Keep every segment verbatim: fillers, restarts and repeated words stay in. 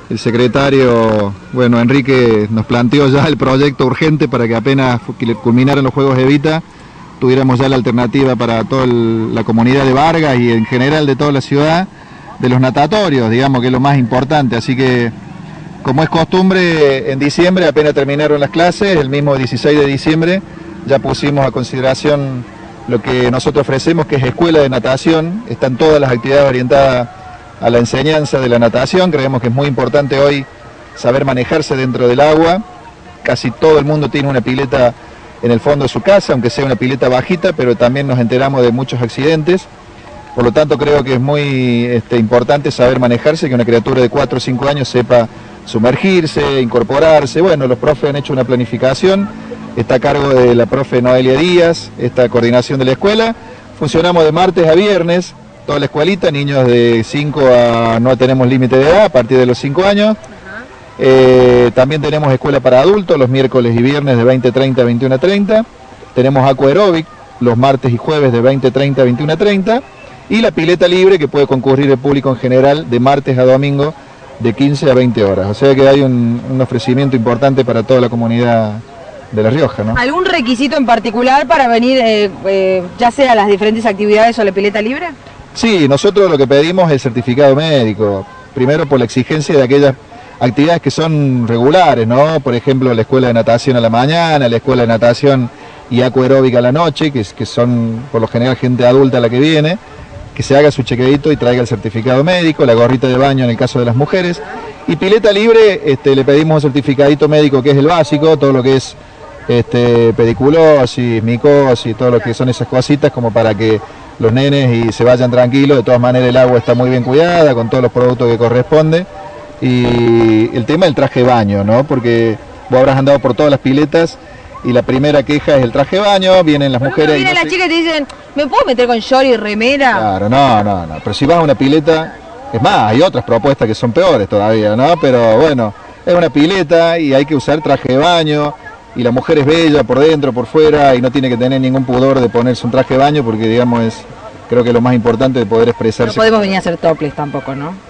el secretario, bueno, Enrique nos planteó ya el proyecto urgente para que apenas culminaran los Juegos Evita, tuviéramos ya la alternativa para toda el, la comunidad de Vargas y en general de toda la ciudad, de los natatorios, digamos que es lo más importante. Así que, como es costumbre, en diciembre apenas terminaron las clases, el mismo dieciséis de diciembre ya pusimos a consideración lo que nosotros ofrecemos, que es escuela de natación. Están todas las actividades orientadas a la enseñanza de la natación. Creemos que es muy importante hoy saber manejarse dentro del agua. Casi todo el mundo tiene una pileta en el fondo de su casa, aunque sea una pileta bajita, pero también nos enteramos de muchos accidentes. Por lo tanto, creo que es muy este, importante saber manejarse, que una criatura de cuatro o cinco años sepa sumergirse, incorporarse. Bueno, los profes han hecho una planificación, está a cargo de la profe Noelia Díaz, esta coordinación de la escuela. Funcionamos de martes a viernes, toda la escuelita, niños de cinco a, no tenemos límite de edad, a partir de los cinco años. Eh, también tenemos escuela para adultos, los miércoles y viernes de veinte treinta a veintiuno treinta. Tenemos aquaeróbic los martes y jueves de veinte treinta a veintiuno treinta. Y la pileta libre, que puede concurrir el público en general de martes a domingo de quince a veinte horas. O sea que hay un, un ofrecimiento importante para toda la comunidad de La Rioja, ¿no? ¿Algún requisito en particular para venir, eh, eh, ya sea a las diferentes actividades o a la pileta libre? Sí, nosotros lo que pedimos es el certificado médico. Primero por la exigencia de aquellas actividades que son regulares, ¿no? Por ejemplo, la escuela de natación a la mañana, la escuela de natación y acuaeróbica a la noche, que, que son por lo general gente adulta la que viene, que se haga su chequeadito y traiga el certificado médico, la gorrita de baño en el caso de las mujeres. Y pileta libre, este, le pedimos un certificadito médico que es el básico, todo lo que es este, pediculosis, micosis, todo lo que son esas cositas como para que los nenes y se vayan tranquilos. De todas maneras el agua está muy bien cuidada, con todos los productos que corresponde. Y el tema del traje de baño, ¿no? Porque vos habrás andado por todas las piletas y la primera queja es el traje de baño, vienen las bueno, mujeres... Vienen y no las sé... chicas y te dicen, ¿me puedo meter con short y remera? Claro, no, no, no, pero si vas a una pileta, es más, hay otras propuestas que son peores todavía, ¿no? Pero bueno, es una pileta y hay que usar traje de baño, y la mujer es bella por dentro, por fuera, y no tiene que tener ningún pudor de ponerse un traje de baño, porque digamos es, creo que es lo más importante de poder expresarse. No podemos venir a hacer topless tampoco, ¿no?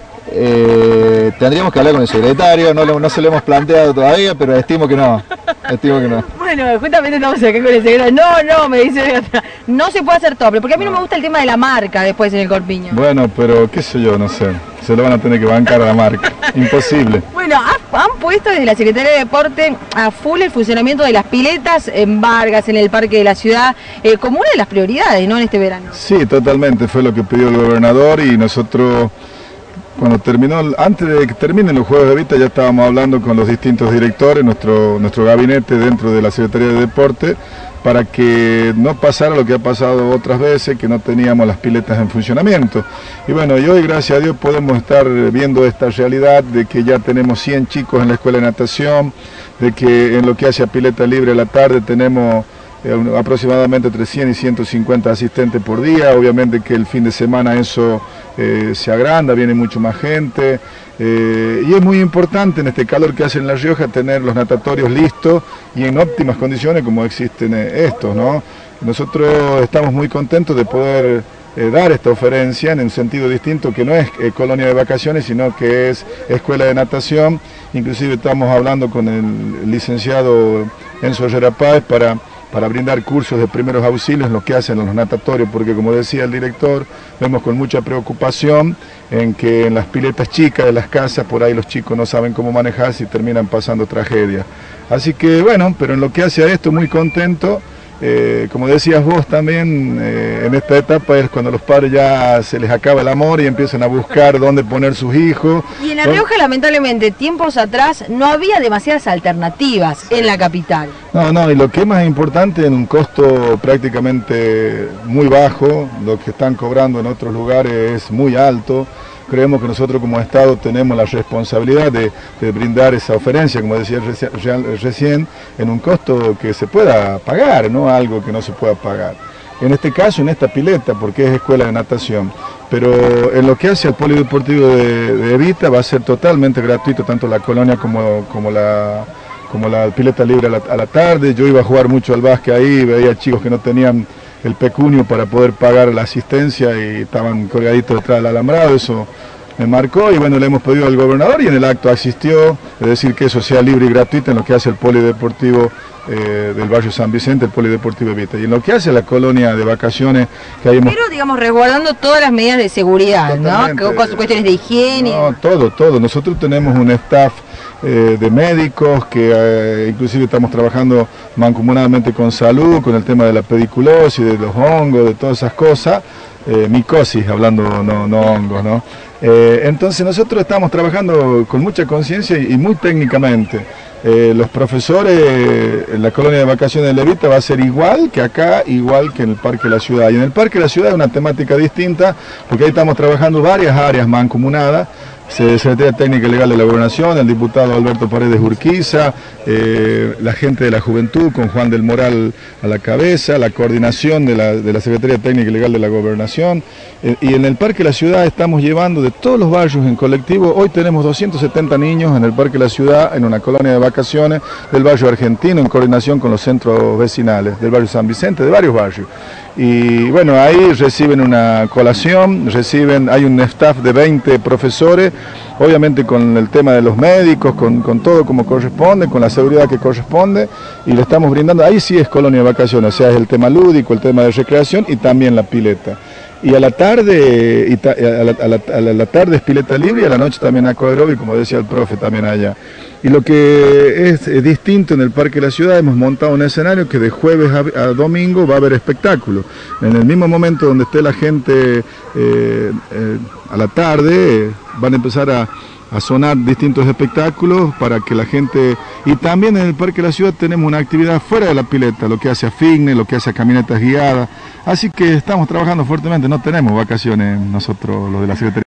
Eh, tendríamos que hablar con el secretario, no, lo, no se lo hemos planteado todavía, pero estimo que no, estimo que no. Bueno, justamente estamos acá con el secretario. No, no, me dice, no se puede hacer tople, porque a mí no me gusta el tema de la marca después en el corpiño. Bueno, pero qué sé yo, no sé, se lo van a tener que bancar a la marca, imposible. Bueno, han puesto desde la Secretaría de Deporte a full el funcionamiento de las piletas en Vargas, en el Parque de la Ciudad, eh, como una de las prioridades, ¿no?, en este verano. Sí, totalmente, fue lo que pidió el gobernador y nosotros... Cuando terminó, antes de que terminen los Juegos de Evita, ya estábamos hablando con los distintos directores, nuestro, nuestro gabinete dentro de la Secretaría de Deporte, para que no pasara lo que ha pasado otras veces, que no teníamos las piletas en funcionamiento. Y bueno, y hoy gracias a Dios podemos estar viendo esta realidad de que ya tenemos cien chicos en la escuela de natación, de que en lo que hace a pileta libre a la tarde tenemos eh, aproximadamente entre cien y ciento cincuenta asistentes por día. Obviamente que el fin de semana eso eh, se agranda, viene mucho más gente. Eh, y es muy importante en este calor que hace en La Rioja tener los natatorios listos y en óptimas condiciones como existen eh, estos, ¿no? Nosotros estamos muy contentos de poder eh, dar esta oferencia en un sentido distinto, que no es eh, colonia de vacaciones, sino que es escuela de natación. Inclusive estamos hablando con el licenciado Enzo Herrera Páez para... para brindar cursos de primeros auxilios en lo que hacen los natatorios, porque como decía el director, vemos con mucha preocupación en que en las piletas chicas de las casas, por ahí los chicos no saben cómo manejarse y terminan pasando tragedias. Así que bueno, pero en lo que hace a esto muy contento. Eh, como decías vos también, eh, en esta etapa es cuando los padres ya se les acaba el amor y empiezan a buscar dónde poner sus hijos. Y en La Rioja, lamentablemente, tiempos atrás no había demasiadas alternativas en la capital. No, no, y lo que es más importante, en un costo prácticamente muy bajo, lo que están cobrando en otros lugares es muy alto. Creemos que nosotros como Estado tenemos la responsabilidad de, de brindar esa oferencia, como decía recién, en un costo que se pueda pagar, no algo que no se pueda pagar. En este caso, en esta pileta, porque es escuela de natación, pero en lo que hace al polideportivo de, de Evita va a ser totalmente gratuito, tanto la colonia como, como, la, como la pileta libre a la, a la tarde. Yo iba a jugar mucho al básquet ahí, veía chicos que no tenían el pecunio para poder pagar la asistencia y estaban colgaditos detrás del alambrado. Eso me marcó y bueno, le hemos pedido al gobernador y en el acto asistió, es decir, que eso sea libre y gratuito en lo que hace el polideportivo eh, del barrio San Vicente, el polideportivo Evita, y en lo que hace la colonia de vacaciones que hay. Pero digamos, resguardando todas las medidas de seguridad, totalmente, ¿no? Con cuestiones de higiene. No, todo, todo. Nosotros tenemos un staff eh, de médicos que eh, inclusive estamos trabajando mancomunadamente con salud, con el tema de la pediculosis, de los hongos, de todas esas cosas. Eh, micosis, hablando, no, no hongos, ¿no? Eh, entonces nosotros estamos trabajando con mucha conciencia y, y muy técnicamente. Eh, los profesores en la colonia de vacaciones de Evita va a ser igual que acá, igual que en el Parque de la Ciudad. Y en el Parque de la Ciudad es una temática distinta, porque ahí estamos trabajando varias áreas mancomunadas. Secretaría Técnica y Legal de la Gobernación, el diputado Alberto Paredes Urquiza, eh, la gente de la Juventud con Juan del Moral a la cabeza, la coordinación de la, de la Secretaría Técnica y Legal de la Gobernación. Eh, y en el Parque de la Ciudad estamos llevando de todos los barrios en colectivo. Hoy tenemos doscientos setenta niños en el Parque de la Ciudad, en una colonia de vacaciones del barrio Argentino, en coordinación con los centros vecinales del barrio San Vicente, de varios barrios. Y bueno, ahí reciben una colación, reciben, hay un staff de veinte profesores, obviamente con el tema de los médicos, con, con todo como corresponde, con la seguridad que corresponde, y le estamos brindando, ahí sí es colonia de vacaciones, o sea, es el tema lúdico, el tema de recreación y también la pileta. Y a la tarde, y ta, a, la, a, la, a la tarde es pileta libre y a la noche también acuaróbico, como decía el profe también allá. Y lo que es, es distinto en el Parque de la Ciudad, hemos montado un escenario que de jueves a, a domingo va a haber espectáculos. En el mismo momento donde esté la gente eh, eh, a la tarde, eh, van a empezar a, a sonar distintos espectáculos para que la gente... Y también en el Parque de la Ciudad tenemos una actividad fuera de la pileta, lo que hace a fitness, lo que hace a caminatas guiadas. Así que estamos trabajando fuertemente, no tenemos vacaciones nosotros, los de la Secretaría.